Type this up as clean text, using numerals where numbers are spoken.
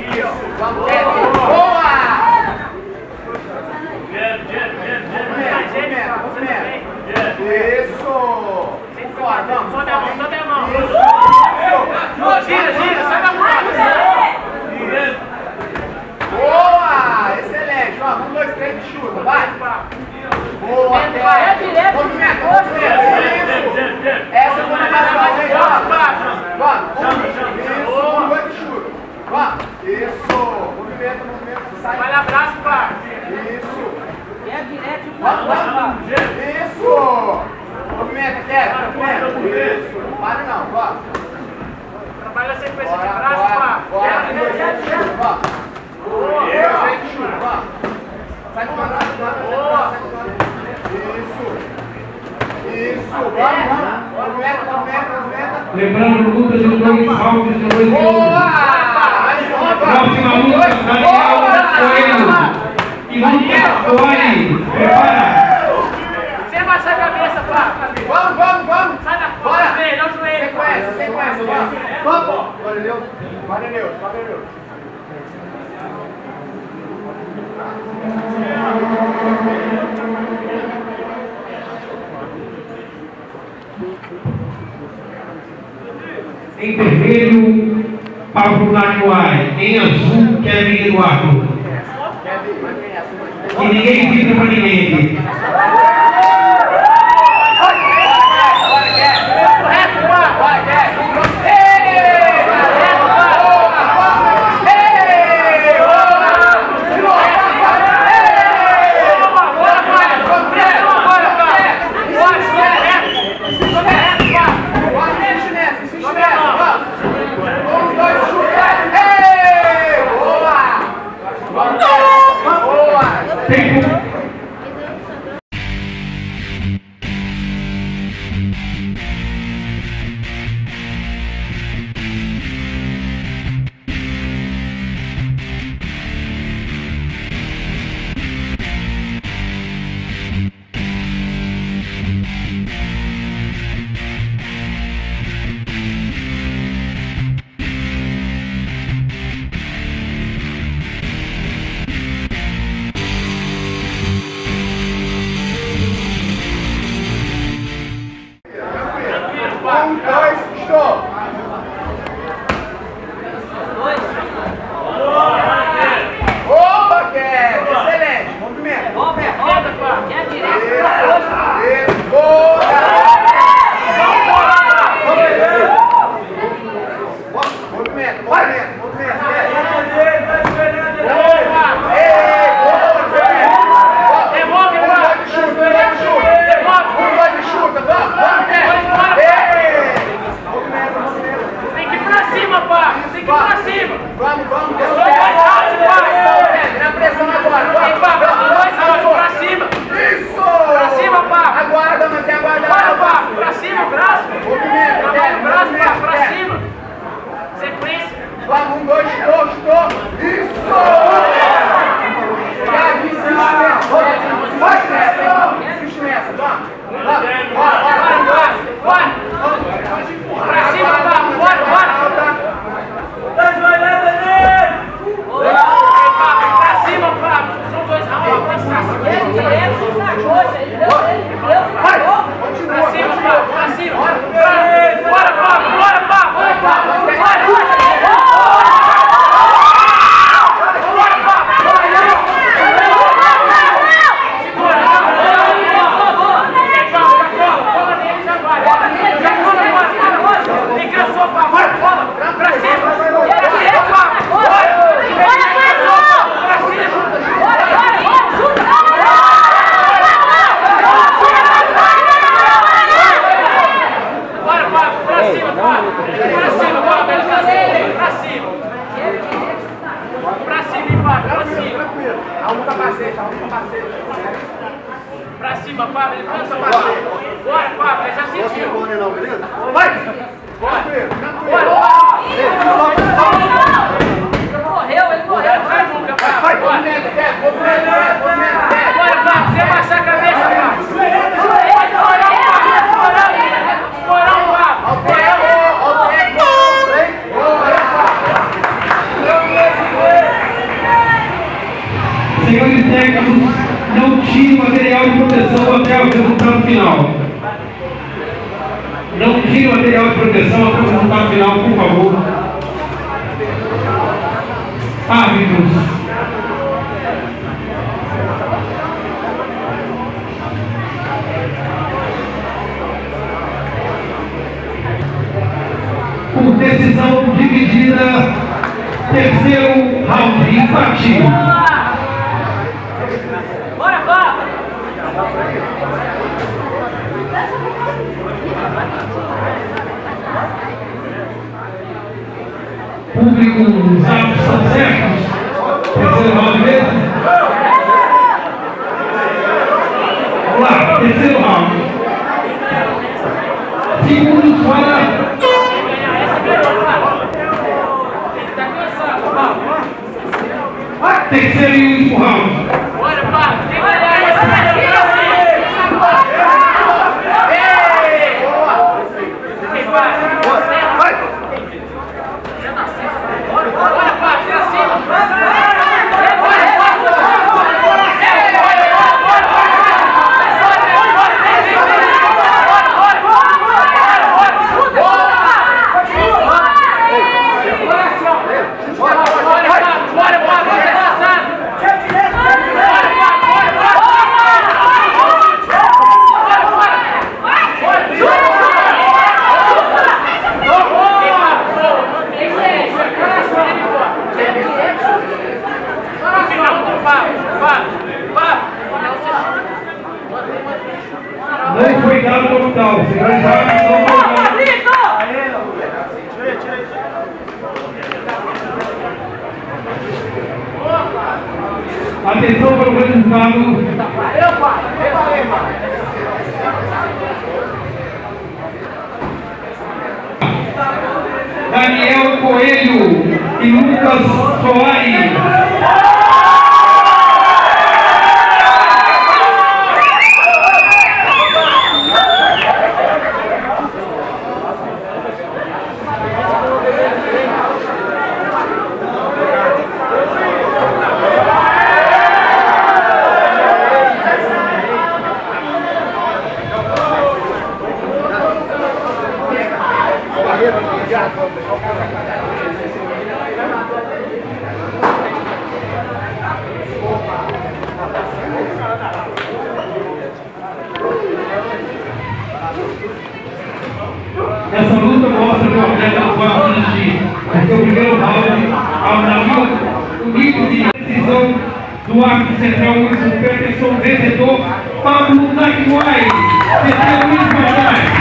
Vamos, Kevin. Boa! Isso! Fora, vamos. Sobe a mão, sobe a mão. Isso! Gira, gira, sai da porta. Boa! Excelente! Ó, 1, 2, 3 e chuta, vai! Boa, Kevin! Movimento, movimento! Essa foi a passagem aí, ó! Vamos! Isso! 1, 2 e chuta! Vamos! Isso! Movimento, movimento! Sai! Vai, abraço, pá! Isso! É direto, Vamos, vamos! Isso! Movimento, Kevin! Movimento! Isso! Não para não, vamos! Trabalha a sequência de braço, pá! Bora! 1, 2, 3 e chuta! Vamos! Isso! Chuta! Vamos! Sai do braço, sai do braço! Isso! Isso! Vamos! Movimento, movimento, movimento! Lembrando, luta de 2 rounds de 2 minutos. Boa! Mais uma! Próxima luta, Daniel Coelho. E luta, Oi. Prepara. Você abaixa a cabeça, pá! Vamos, vamos, vamos! Sai da Bora! porta, joelho, olha o joelho! Sequência, sequência, vamos! Vamos! Valeu! Valeu! Valeu! Em vermelho, Pablo Naguai. Em azul, Kevin Eduardo. E ninguém grita pra ninguém aqui. Pra cima, Pablo, ele cansa bastante. Bora, Pablo, ele já sentiu. Vai! Bora! Bora! Morreu, ele morreu. Vai, Luca, Pablo. Vai! Bora, Pablo, você abaixar a cabeça, Pablo. Esporão, Pablo. Ao tempo! Senhores técnicos, não tire material de proteção até o resultado final. Não tire material de proteção até o resultado final, por favor. Árbitros. Por decisão dividida, terceiro round, empate. Bora, Papa! Público, os árbitros estão certos? Terceiro round mesmo? Vamos lá, terceiro round. Segundos fora. Terceiro e último round. Bora, Papa! Tem que ganhar Não foi dado total. Senhores árbitros, não foi dado. Atenção para o resultado. Daniel Coelho e Lucas Soares. Essa luta mostra que o atleta não pode desistir, porque o primeiro round, ao navio único de decisão do árbitro central Wilson Peterson, vencedor Pablo Naguai, terceiro Luiz Moraes.